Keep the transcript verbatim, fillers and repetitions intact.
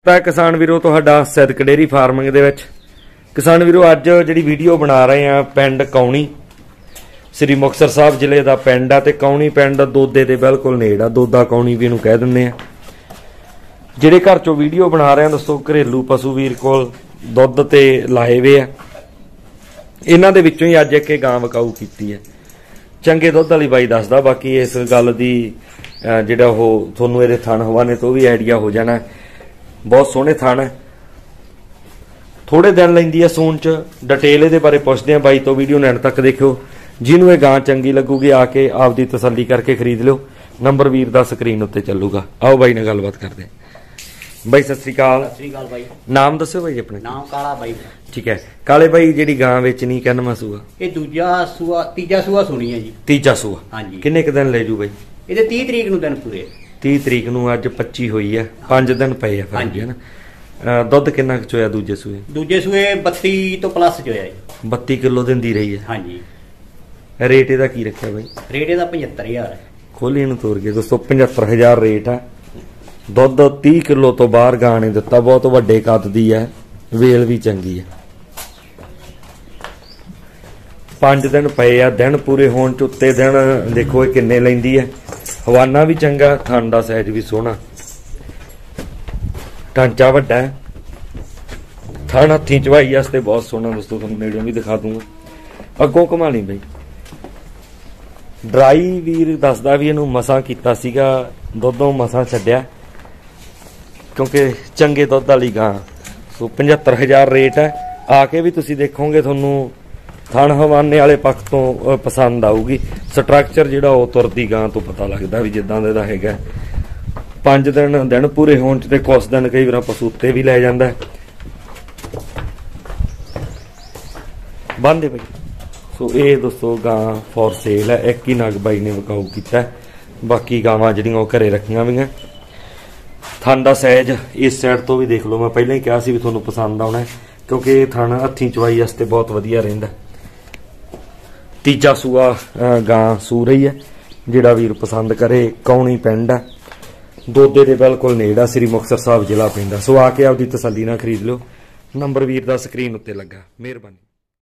ਤਾਂ ਕਿਸਾਨ ਵੀਰੋ ਤੁਹਾਡਾ ਸਿੱਧਕ ਡੇਅਰੀ ਫਾਰਮਿੰਗ ਦੇ ਵਿੱਚ। ਕਿਸਾਨ ਵੀਰੋ ਅੱਜ ਜਿਹੜੀ ਵੀਡੀਓ ਬਣਾ ਰਹੇ ਆ ਪਿੰਡ ਕੌਣੀ, ਸ੍ਰੀ ਮੁਕਤਸਰ ਸਾਹਿਬ ਜ਼ਿਲ੍ਹੇ ਦਾ ਪਿੰਡ ਆ ਤੇ ਕੌਣੀ ਪਿੰਡ ਦੋਦੇ ਦੇ ਬਿਲਕੁਲ ਨੇੜੇ ਆ। ਦੋਦਾ ਕੌਣੀ ਵੀ ਇਹਨੂੰ ਕਹਿ ਦਿੰਦੇ ਆ। ਜਿਹੜੇ ਘਰ ਚੋਂ ਵੀਡੀਓ ਬਣਾ ਰਹੇ ਆ ਦੋਸਤੋ ਘਰੇਲੂ ਪਸ਼ੂ ਵੀਰ ਕੋਲ ਦੁੱਧ ਤੇ ਲਾਏ ਵੇ ਆ। ਇਹਨਾਂ ਦੇ ਵਿੱਚੋਂ ਹੀ ਅੱਜ ਇੱਕ ਇਹ ਗਾਂ ਵਿਕਾਊ ਕੀਤੀ ਹੈ। ਚੰਗੇ ਦੁੱਧ ਵਾਲੀ ਬਾਈ ਦੱਸਦਾ। ਬਾਕੀ ਇਸ ਗੱਲ ਦੀ ਜਿਹੜਾ ਉਹ ਤੁਹਾਨੂੰ ਇਹਦੇ ਥਣ ਹਵਾਨੇ ਤੋਂ ਵੀ ਆਈਡੀਆ ਹੋ ਜਾਣਾ। ਬਹੁਤ ਸੋਹਣੇ ਥਣ ਹੈ, ਥੋੜੇ ਦਿਨ ਲੈਂਦੀ ਹੈ ਸੂਣ ਚ। ਡਿਟੇਲ ਇਹਦੇ ਬਾਰੇ ਪੁੱਛਦੇ ਆ ਬਾਈ ਤੋਂ। ਵੀਡੀਓ ਨੂੰ ਐਂਡ ਤੱਕ ਦੇਖਿਓ। ਜਿਹਨੂੰ ਇਹ ਗਾਂ ਚੰਗੀ ਲੱਗੂਗੀ ਆ ਕੇ ਆਪਦੀ ਤਸੱਲੀ ਕਰਕੇ ਖਰੀਦ ਲਿਓ। ਨੰਬਰ ਵੀਰ ਦਾ ਸਕਰੀਨ ਉੱਤੇ ਚੱਲੂਗਾ। ਆਓ ਬਾਈ ਨਾਲ ਗੱਲਬਾਤ ਕਰਦੇ ਹਾਂ। ਬਾਈ ਸਤਿ ਸ੍ਰੀ ਅਕਾਲ। ਸਤਿ ਸ੍ਰੀ ਅਕਾਲ ਬਾਈ। ਨਾਮ ਦੱਸਿਓ ਬਾਈ ਆਪਣੇ। ਨਾਮ ਕਾਲਾ ਬਾਈ। ਠੀਕ ਹੈ ਕਾਲੇ ਬਾਈ, ਜਿਹੜੀ ਗਾਂ ਵੇਚਣੀ ਕਿੰਨਵਾਂ ਸੂਆ? ਇਹ ਦੂਜਾ ਸੂਆ ਤੀਜਾ ਸੂਆ ਸੁਣੀ ਹੈ ਜੀ। ਤੀਜਾ ਸੂਆ। ਹਾਂਜੀ। ਕਿੰਨੇ ਕ ਦਿਨ ਲੈ ਜੂ ਬਾਈ? ਇਹਦੇ ਤੀਹ ਤਰੀਕ ਨੂੰ ਦਿਨ ਪੂਰੇ। ਤੀਹ ਤਰੀਕ ਨੂੰ, ਅੱਜ ਪੱਚੀ ਹੋਈ ਆ, ਪੰਜ ਦਿਨ ਪਏ ਆ ਫਿਰ ਹੈ ਨਾ। ਦੁੱਧ ਕਿੰਨਾ ਕੁ ਚੋਇਆ ਦੂਜੇ ਸੂਏ? ਦੂਜੇ ਸੂਏ ਬੱਤੀ ਤੋਂ ਪਲੱਸ ਚੋਇਆ ਜੀ। ਬੱਤੀ ਕਿਲੋ ਦਿੰਦੀ ਰਹੀ ਹੈ। ਹਾਂਜੀ। ਰੇਟ ਇਹਦਾ ਕੀ ਰੱਖਿਆ ਬਾਈ? ਰੇਟ ਇਹਦਾ ਪਝੱਤਰ ਹਜ਼ਾਰ ਹੈ। ਖੋਲੀ ਨੂੰ ਤੋਰ ਕੇ ਦੋਸਤੋ ਪਝੱਤਰ ਹਜ਼ਾਰ ਰੇਟ ਆ। ਦੁੱਧ ਤੀਹ ਕਿਲੋ ਤੋਂ ਬਾਹਰ ਗਾਂ ਨੇ ਦਿੱਤਾ। ਬਹੁਤ ਵੱਡੇ ਕੱਦ ਦੀ ਹੈ, ਵੇਲ ਵੀ ਚੰਗੀ ਹੈ। ਪੰਜ ਦਿਨ ਪਏ ਆ, ਦਿਨ ਪੂਰੇ ਹੋਣ ਚ ਉੱਤੇ ਦਿਨ ਦੇਖੋ ਇਹ ਕਿੰਨੇ ਲੈਂਦੀ ਹੈ। ਹਵਾਨਾ ਵੀ ਚੰਗਾ, ਥਣ ਦਾ ਸਾਈਜ਼ ਵੀ ਸੋਹਣਾ, ਢਾਂਚਾ ਵੱਡਾ ਹੈ, ਥਣ ਹੱਥੀਂ ਚਵਾਈ ਵਾਸਤੇ ਬਹੁਤ ਸੋਹਣਾ ਦੋਸਤੋ। ਤੁਹਾਨੂੰ ਨੇੜਿਓਂ ਵੀ ਦਿਖਾ ਦੂੰਗਾ। ਅੱਗੋਂ ਘੁਮਾ ਲਈ ਬਈ। ਡਰਾਈ ਵੀਰ ਦੱਸਦਾ ਵੀ ਇਹਨੂੰ ਮਸਾਂ ਕੀਤਾ ਸੀਗਾ, ਦੁੱਧੋਂ ਮਸਾਂ ਛੱਡਿਆ ਕਿਉਂਕਿ ਚੰਗੇ ਦੁੱਧ ਵਾਲੀ ਗਾਂ। ਸੋ ਪਝੱਤਰ ਹਜ਼ਾਰ ਰੇਟ ਹੈ। ਆ ਕੇ ਵੀ ਤੁਸੀਂ ਦੇਖੋਗੇ ਤੁਹਾਨੂੰ ਥਣ ਹਵਾਨੇ ਵਾਲੇ ਪੱਖ ਤੋਂ ਪਸੰਦ ਆਊਗੀ। ਸਟਰਕਚਰ ਜਿਹੜਾ ਉਹ ਤੁਰਦੀ ਗਾਂ ਤੋਂ ਪਤਾ ਲੱਗਦਾ ਵੀ ਜਿੱਦਾਂ ਦਾ ਹੈਗਾ। ਪੰਜ ਦਿਨ ਦਿਨ ਪੂਰੇ ਹੋਣ ਚ ਤੇ ਕੁਛ ਦਿਨ ਕਈ ਵਾਰ ਪਸ਼ੂ ਉੱਤੇ ਵੀ ਲੈ ਜਾਂਦਾ। ਬੰਦੇ ਬਈ। ਸੋ ਇਹ ਦੋਸਤੋ ਗਾਂ ਫੋਰ ਸੇਲ ਹੈ। ਇੱਕ ਹੀ ਨਗ ਬਾਈ ਨੇ ਵਿਕਾਊ ਕੀਤਾ। ਬਾਕੀ ਗਾਵਾਂ ਜਿਹੜੀਆਂ ਉਹ ਘਰੇ ਰੱਖੀਆਂ ਵੀਆਂ। ਥਣ ਦਾ ਸਾਈਜ਼ ਇਸ ਸਾਈਡ ਤੋਂ ਵੀ ਦੇਖ ਲਓ। ਮੈਂ ਪਹਿਲਾਂ ਹੀ ਕਿਹਾ ਸੀ ਵੀ ਤੁਹਾਨੂੰ ਪਸੰਦ ਆਉਣਾ ਕਿਉਂਕਿ ਇਹ ਥਣ ਹੱਥੀਂ ਚਵਾਈ ਵਾਸਤੇ ਬਹੁਤ ਵਧੀਆ ਰਹਿੰਦਾ। ਤੀਜਾ ਸੂਆ ਗਾਂ ਸੂ ਰਹੀ ਹੈ। ਜਿਹੜਾ ਵੀਰ ਪਸੰਦ ਕਰੇ ਕੌਣੀ ਪਿੰਡ ਆ, ਦੋਦੇ ਦੇ ਬਿਲਕੁਲ ਨੇੜੇ ਆ, ਸ੍ਰੀ ਮੁਕਤਸਰ ਸਾਹਿਬ ਜ਼ਿਲ੍ਹਾ ਪੈਂਦਾ। ਸੋ ਆ ਕੇ ਆਪਦੀ ਤਸੱਲੀ ਨਾਲ ਖਰੀਦ ਲਿਓ। ਨੰਬਰ ਵੀਰ ਦਾ ਸਕਰੀਨ ਉੱਤੇ ਲੱਗਾ। ਮਿਹਰਬਾਨੀ।